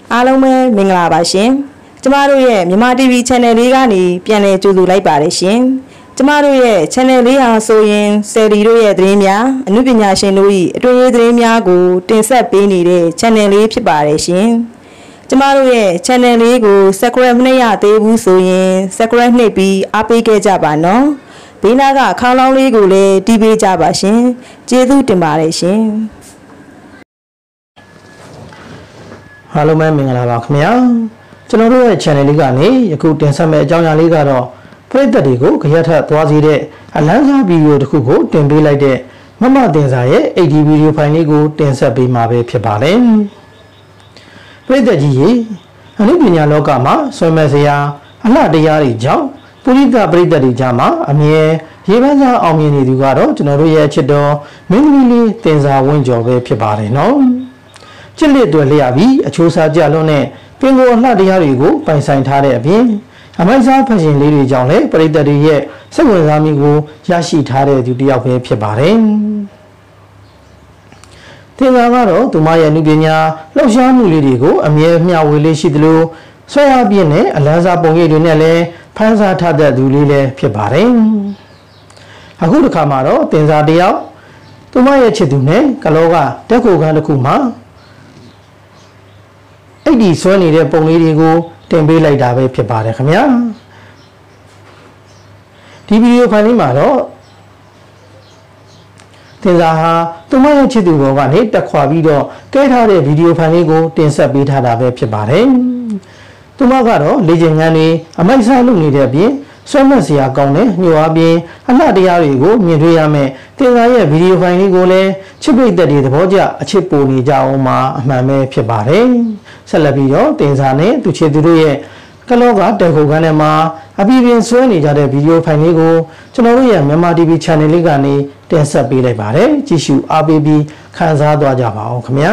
အားလုံးပဲမင်္ဂလာပါရှင်ကျမတို့ရဲ့မြန်မာ TV Channel လေးကနေပြန်လည်ကြိုဆိုလိုက်ပါတယ်ရှင်ကျမတို့ရဲ့ Channel လေးဟာဆိုရင်ဆယ်လီတို့ရဲ့သတင်းများအမှုပညာရှင်တို့၏အတွင်းရေးသတင်းများကိုတင်ဆက်ပေးနေတဲ့ Channel လေးဖြစ်ပါတယ်ရှင်ကျမတို့ရဲ့ Channel လေးကို Subscribe မရသေးဘူးဆိုရင် Subscribe နှိပ်ပြီးအားပေးခဲ့ကြပါနော်ဘေးနားကခေါင်းလောင်းလေးကိုလည်းတီးပေးကြပါရှင်ကျေးဇူးတင်ပါတယ်ရှင်အားလုံးပဲမင်္ဂလာပါခင်ဗျာကျွန်တော်တို့ရဲ့ channel လေးကနေယခုတင်ဆက်မယ့်အကြောင်းအရာလေးကတော့ပရိသတ်တွေကိုကြရက်ထပ်သွားစေတဲ့အလန်းစားဗီဒီယိုတစ်ခုကိုတင်ပေးလိုက်တဲ့မမတင်စာရဲ့ AD ဗီဒီယိုဖိုင်လေးကိုတင်ဆက်ပေးမှာပဲဖြစ်ပါတယ်ပရိသတ်ကြီးရေအနုပညာလောကမှာဆွေးမဲ့စရာအလှတရားတွေကြောင့်ပုရိသပရိသတ်တွေကြားမှာအမြဲရေပန်းစားအောင်မြင်နေသူကတော့ကျွန်တော်တို့ရဲ့ချစ်တော်မင်းသမီးလေးတင်စာဝင်းကျော်ပဲဖြစ်ပါတယ်နော်ချစ်လက်တွေလျှပြီးအချိုးစားကြလွန်းတဲ့ပင်ကိုအလှတရားတွေကိုပိုင်ဆိုင်ထားတဲ့အပြင်အမိုက်စားဖရှင်လေးတွေကြောင့်လည်းပရိသတ်တွေရဲ့စိတ်ဝင်စားမှုကိုရရှိထားတဲ့သူတစ်ယောက်ပဲဖြစ်ပါတယ်တင်စာကတော့သူမရဲ့အနုပညာလှုပ်ရှားမှုလေးတွေကိုအမြဲမျှဝေလေးရှိသလိုဆွဲအားပြင်းနဲ့အလန်းစားပုံရိပ်တွေနဲ့လည်းဖန်ဆာထားတဲ့သူလေးလည်းဖြစ်ပါတယ်အခုတစ်ခါမှာတော့တင်စာတစ်ယောက်သူမရဲ့ချစ်သူနဲ့ကလောကတက်ကိုခန်းတစ်ခုမှာအဲ့ဒီဆွဲနေတဲ့ပုံလေးတွေကိုတင်ပေးလိုက်တာပဲဖြစ်ပါတယ်ခင်ဗျာဒီဗီဒီယိုဖိုင်လေးမှာတော့တင်စာဟာသူမရဲ့ချစ်သူဘောကနေတက်ခွာပြီးတော့ကဲထားတဲ့ဗီဒီယိုဖိုင်လေးကိုတင်ဆက်ပေးထားတာပဲဖြစ်ပါတယ်သူမကတော့လေ့ကျင့်ခန်းနေအမိုက်စားလုပ်နေတဲ့အပြင်ဆွဲမစရာကောင်းတဲ့ညှို့အားပြင်အလှတရားတွေကိုမြင်တွေ့ရမယ်တင်စာရဲ့ဗီဒီယိုဖိုင်လေးကိုလည်းချစ်ပိတ်သက်တွေသဘောကျအချစ်ပိုနေကြအောင်မှာအမှန်ပဲဖြစ်ပါတယ်ဆက်လက်ပြီးတော့တင်စာနဲ့သူချစ်သူတို့ရဲ့ကလောကတက်ခုခန်းထဲမှာအပြည့်ပြင်းဆွဲနေကြတဲ့ဗီဒီယိုဖိုင်လေးကိုကျွန်တော်တို့ရဲ့မြန်မာ TV Channel လေးကနေတင်ဆက်ပေးလိုက်ပါတယ်ကြည့်ရှုအားပေးပြီးခံစားသွားကြပါအောင်ခင်ဗျာ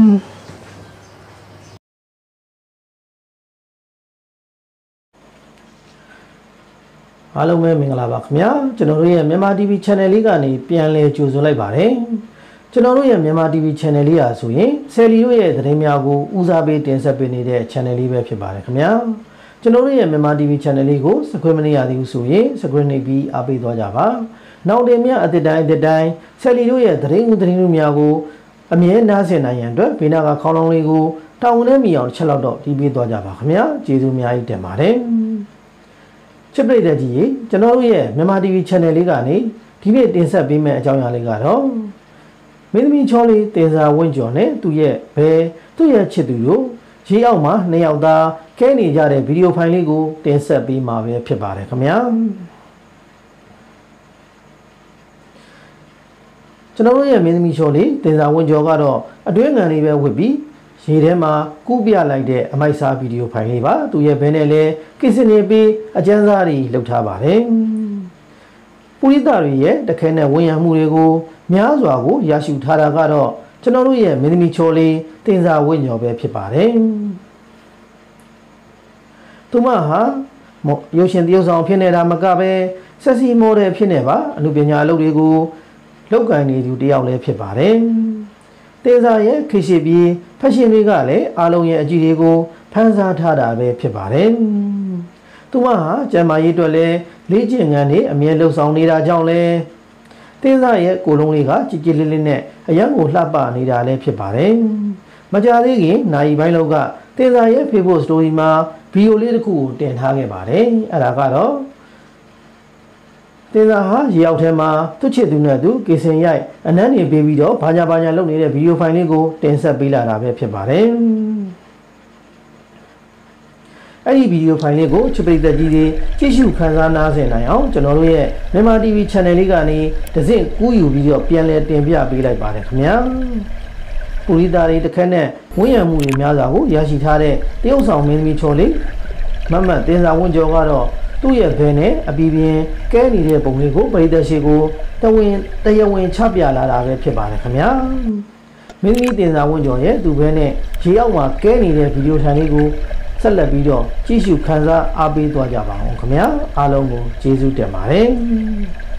အားလုံးပဲမင်္ဂလာပါခင်ဗျာကျွန်တော်တို့ရဲ့မြန်မာ TV Channel လေးကနေပြန်လည်ကြိုဆိုလိုက်ပါတယ်ကျွန်တော်တို့ရဲ့မြန်မာ TV Channel လေးဟာဆိုရင်ဆယ်လီတို့ရဲ့သတင်းများကိုဦးစားပေးတင်ဆက်ပေးနေတဲ့ Channel လေးပဲဖြစ်ပါတယ်ခင်ဗျာကျွန်တော်တို့ရဲ့မြန်မာ TV Channel လေးကို Subscribe မရသေးဘူးဆိုရင် Subscribe နှိပ်ပြီးအားပေးသွားကြပါနောက်တင်များအသစ်တိုင်းဆယ်လီတို့ရဲ့သတင်းလူများကိုအမြဲနားဆင်နိုင်ရန်အတွက်ဘေးနားကခေါင်းလောင်းလေးကိုတောင်းနဲ့မိအောင်ချက်လောက်တော့တီးပေးသွားကြပါခင်ဗျာကျေးဇူးအများကြီးတင်ပါတယ်ချစ်ပရိသတ်ကြီးရေကျွန်တော်တို့ရဲ့မြန်မာ TV Channel လေးကနေဒီနေ့တင်ဆက်ပေးမယ့်အကြောင်းအရာလေးကတော့မင်းသမီးချောလေးတင်စာဝင့်ကျော်နဲ့သူ့ရဲ့ချစ်သူတို့ရေအောက်မှာနှစ်ယောက်သားကဲနေကြတဲ့ဗီဒီယိုဖိုင်လေးကိုတင်ဆက်ပေးမှာပဲဖြစ်ပါတယ်ခင်ဗျာကျွန်တော်တို့ရဲ့မင်းသမီးချောလေးတင်စာဝင့်ကျော်ကတော့အတွင်းငံလေးပဲဝစ်ပြီးရေထဲမှာကူးပြလိုက်တဲ့အမိုက်စားဗီဒီယိုဖိုင်လေးပါသူရဲ့ဘဲနဲ့လည်းကိစ္စနေပြီးအကျဉ်းစားတွေလုပ်ထားပါတယ်ပုရိသတွေရဲ့တခဲနဲ့ဝန်ရံမှုတွေကိုများစွာကိုရရှိထားတာကတော့ကျွန်တော်တို့ရဲ့မင်းသမီးချောလေးတင်စာဝင့်ကျော်ပဲဖြစ်ပါတယ်သူမဟာရုပ်ရှင်သရုပ်ဆောင်ဖြစ်နေတာမကပဲဆက်စီမော်ဒယ်ဖြစ်နေပါအမှုပညာအလုပ်တွေကိုလုပ်ကိုင်နေသူတယောက်လည်းဖြစ်ပါတယ်တင်စာရဲ့ခေရှိပြီးဖက်ရှင်တွေကလည်းအားလုံးရဲ့အကြည့်တွေကိုဖန်ဆာထားတာပဲဖြစ်ပါတယ်သူမဟာကျမ်းမာရေးအတွက်လည်းလေ့ကျင့်ခန်းတွေအမြဲလှုပ်ဆောင်နေတာကြောင့်လည်းတင်စာရဲ့ကိုယ်လုံးလေးကကြည်ကြည်လေးလေးနဲ့အရန်ကိုလှပနေတာလည်းဖြစ်ပါတယ်မကြာသေးခင်နိုင်ပိုင်းလောက်ကတင်စာရဲ့ Facebook Story မှာဗီဒီယိုလေးတစ်ခုကိုတင်ထားခဲ့ပါတယ်အဲ့ဒါကတော့တင်စာဟာရေအောက်ထဲမှာသူ့ချစ်သူနဲ့သူကေစင်ရိုက်အနမ်းနေပေးပြီးတော့ဘာညာလုပ်နေတဲ့ဗီဒီယိုဖိုင်လေးကိုတင်ဆက်ပေးလာတာပဲဖြစ်ပါတယ်အဲ့ဒီဗီဒီယိုဖိုင်လေးကိုချစ်ပရိသတ်ကြီးတွေကြည့်ရှုခံစားနားဆင်နိုင်အောင်ကျွန်တော်တို့ရဲ့မြန်မာ TV Channel လေးကနေတစ်စင့်ကူးယူပြီးတော့ပြန်လည်တင်ပြပေးလိုက်ပါတယ်ခင်ဗျာပုရိသတွေတစ်ခက်နဲ့ဝန်းရံမှုတွေများစွာကိုရရှိထားတဲ့တရုတ်ဆောင်မင်းသမီးချော်လေးမမတ်တင်စာဝင့်ကျော်ကတော့သူ့ရဲ့ဘဲနဲ့အပီပြင်းကဲနေတဲ့ပုံလေးကိုပရိသတ်ရှိကိုတရားဝင်ချပြလာတာပဲဖြစ်ပါတယ်ခင်ဗျာမင်းသမီးတင်စာဝင့်ကျော်ရဲ့သူ့ဘဲနဲ့ရေအောက်မှာကဲနေတဲ့ဗီဒီယိုထိုင်လေးကိုဆက်လက်ပြီးတော့ကြည့်ရှုခံစားအားပေးသွားကြပါအောင်ခင်ဗျာအားလုံးကိုကျေးဇူးတင်ပါတယ်